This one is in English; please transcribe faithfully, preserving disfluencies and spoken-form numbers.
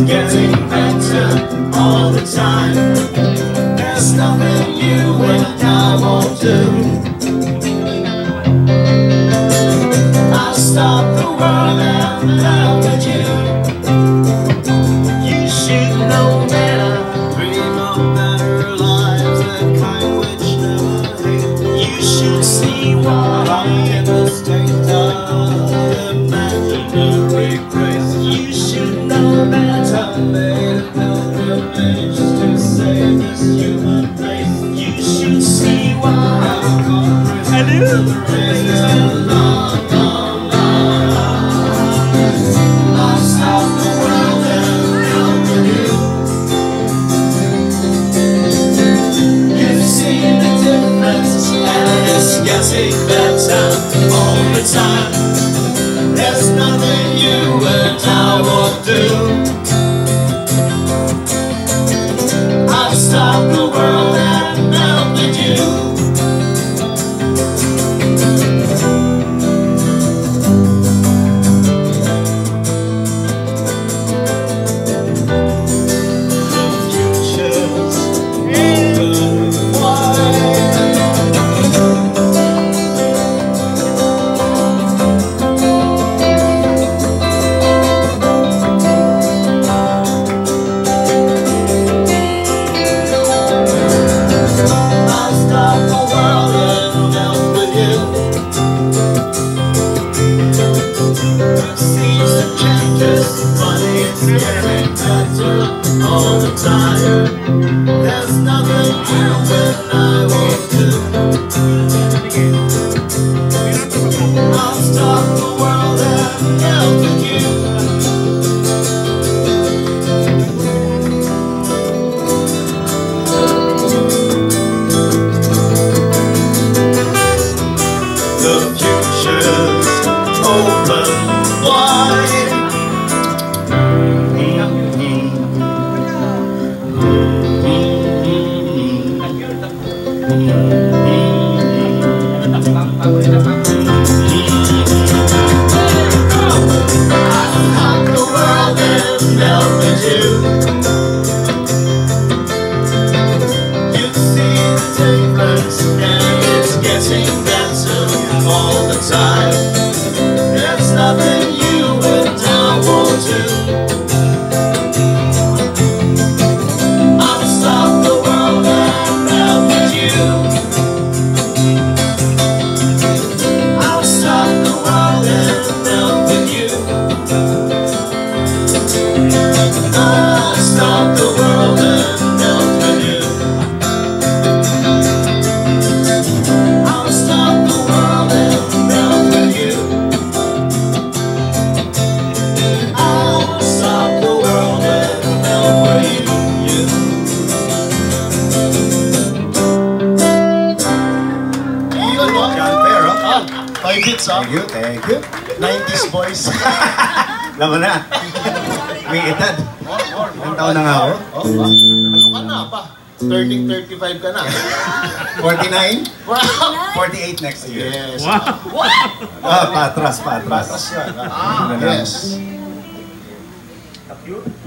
getting better all the time. There's nothing you and I won't do. I'll stop the world and love with you. You should know better. Dream of better lives, that kind which never hate. You should see why I'm in the state of imaginary grace. You should know better. I made a pilgrimage to save this human race. You should see why I've gone through the race and long, long, long. I'll stop the world and help with you. You've seen the difference and it's getting better all the time. There's nothing you and I won't do. I'll stop the world and melt with you. All the time, there's nothing you and I won't do. I'll stop the world and melt with you. The future's open wide. All the time, there's nothing you and I won't do. I'll stop the world and melt with you. I'll stop the world and melt with you. I'll stop the world and melt with you. I'll stop the world and melt with you. I'll stop the world and melt with you. Yun mo, John Pero. Ah, five hits, ah. Thank you, thank you. nineties boys. Laman na. May edad. Ilang taon na nga ako? Oh, ano ka na pa? thirty, thirty-five ka na. forty-nine? Wow! forty-eight next year. Yes. Wow! What? Ah, patras, patras. Patras yan. Ah, yes. Cute.